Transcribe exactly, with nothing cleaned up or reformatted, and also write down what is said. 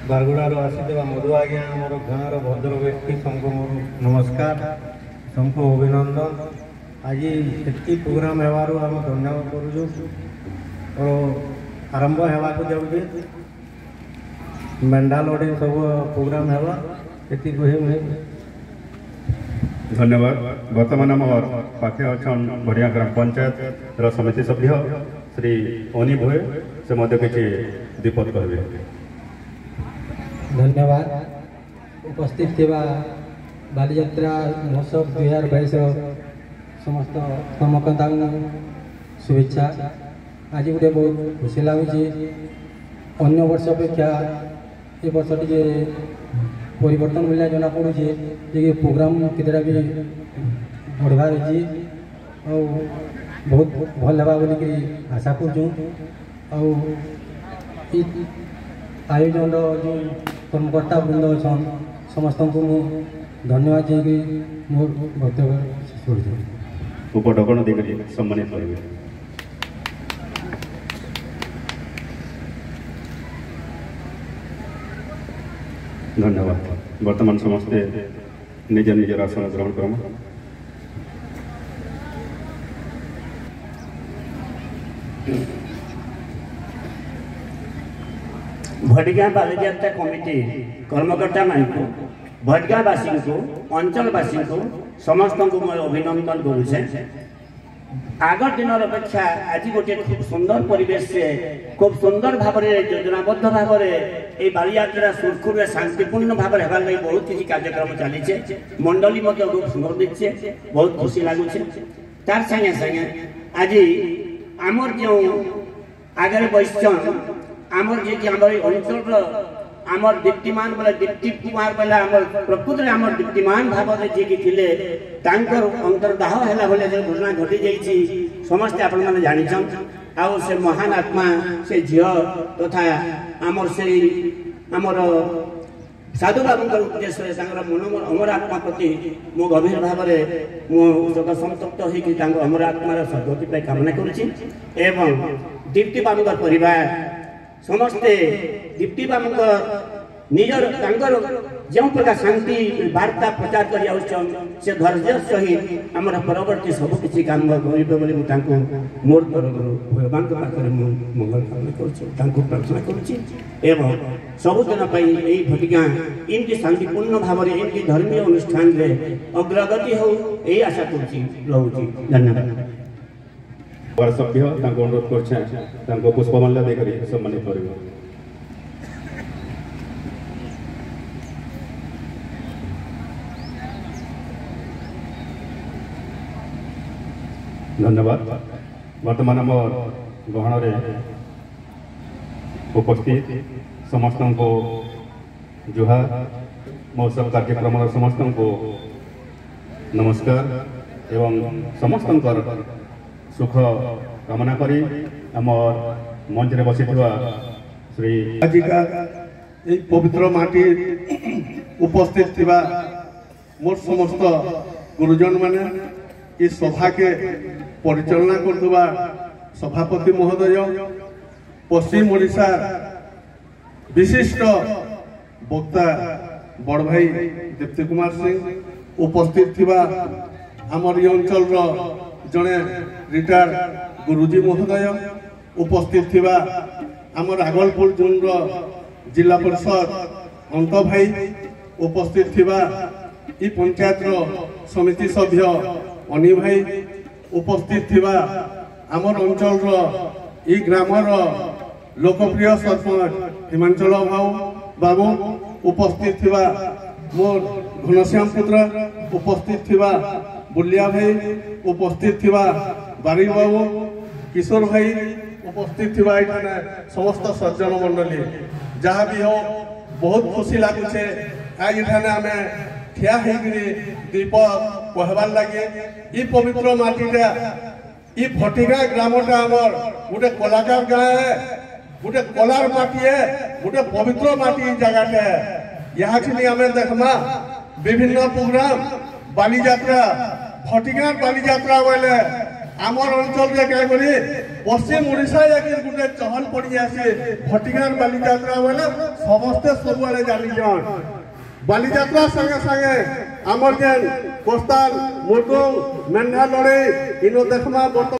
बारगुड़ारू आसीथिबा मधु आज्ञा आमर गाँव भद्र व्यक्ति सबको मोर नमस्कार सबको अभिनंदन। आज ये प्रोग्राम हेबारू आम धन्यवाद करूँ और आरंभ होगा जाऊे मेंढा लोडिंग सब प्रोग्राम हेबा एति कहि मुझे धन्यवाद। बर्तमान आम पाखे अच्छा बढ़िया ग्राम पंचायत रा समिति सभ्य श्री अनी भोए से मध्य किसी दीपक कहे। धन्यवाद। उपस्थित थिबा बालीयात्रा महोत्सव दुई हजार बैस समस्त कमकर्ता शुभेच्छा। आज गोटे बहुत खुशी लगुच अन्य वर्ष अपेक्षा ये वर्ष टे परिवर्तन मिलने जना पड़े जे प्रोग्राम केतटा भी बढ़वार अच्छी और बहुत भल होगा बोलिक आशा करूँ। आयोजन जो कर्मकर्ता वृंद अच्छा समस्त को धन्यवाद जी मोर वक्तव्य उपढकन देकर सम्मानित करेंगे। धन्यवाद। वर्तमान समस्ते निज निजर आसन ग्रहण करम। भटगाँ बालीयात्रा कमिटी कर्मकर्ता मान भटगाँवासी को अंचलवासी को समस्त को मैं अभिनंदन करुचे। आगर दिन अपेक्षा आज गोटे खूब सुंदर परिवेश से खूब सुंदर भाव योजनाबद्ध भाव ये बालीयात्रा सुरखुर शांतिपूर्ण भाव होगा लगी बहुत किसी कार्यक्रम चली मंडली खूब सुंदर दिखे बहुत खुशी लगुचे। तार संगे संगे आज आमर जो आगे बैसन आमर जे कि आमर अंचल आमर दीप्तिमान बोले दीप्ति कुमार बोले आमर प्रकृत में आमर दीप्तिमान भाव जे कि थिले तांकर अंतर्दाह हैला बोले जो घटना घटी जाइछि समस्त आपण माने जानिछन। आ से महान आत्मा से झियो तथा आमर से आमर साधु बाबूंकर उद्देश्य मन अमर आत्मा प्रति मो गभीर भाव में मो संतप्त होकर अमर आत्मार सद्गति पर कामना करुच्ची। एवं दीप्ति बाबूंकर परिवार समस्ते दीप्ति बाबूंकर निजर जो प्रकार शांति वार्ता प्रचार कर से धैर्य सहित आम परवर्ती सबकि कम करेंगे मोर तरफ भगवान मंगल कामना प्रार्थना करुच्ची। एवं सबुदिन भटिगाँ इनकी शांतिपूर्ण भाव में इनकी धर्मीय अनुष्ठान रे अग्रगति हो यही आशा करुच्ची रहुची। धन्यवाद। सभ्य अनुरोध कर पुष्पमाल्य देकर सम्मानित कर। धन्यवाद। वर्तमान आम गहन उपस्थित समस्त को जुहार महोत्सव कार्यक्रम समस्त को नमस्कार एवं समस्त सुख कामना करी आम मंच में बसी श्री आज का पवित्र माटी उपस्थित थिबा मोर समस्त गुरुजन माने इस सभा के परिचालना करथुबा सभापति महोदय पश्चिम ओडिशा विशिष्ट वक्ता बड़ भाई दीप्ति कुमार सिंह उपस्थित थिबा आमर ये अंचल जड़े रिटायर्ड गुरुजी महोदय उपस्थित थिबा आमर आगलपुर जोन जिला परिषद अंत भाई उपस्थित थिबा ई पंचायत समिति सभ्य अनी भाई उपस्थित थिबा आमर अंचल ई ग्रामर लोकप्रिय सरपंच हिमांचल भाव बाबू उपस्थित थिबा मोर घनश्याम पुत्र उपस्थित थिबा बुलिया भाई उपस्थित थिबा बारी बाबू किशोर भाई उपस्थित थिबा एठाने समस्त सज्जन मंडली जहाँ भी हो बहुत खुशी लगुचे। आज एठाने आमे ठिया होकरी दीप कहबार लगे ई पवित्र माटीटा ई भटिगाँ ग्रामटा आमर गोटे कलाकार गाँ है गोटे कलार माटी है गोटे पवित्र माटी जगह है। यहाँ आम देखमा विभिन्न प्रोग्राम बालीयात्रा भटिगाँ बालीयात्रा बोले आमर अंचल पश्चिम ओडिशा जाके गोटे चहल पड़ी आसे भटिगार बालीजात्रा बोले समस्ते सबुआड़े जानी जान बालीजात्रा संगे संगे आमर जेन कोस्ताल मुर्गुंग मेंढा लड़े इनो देखमा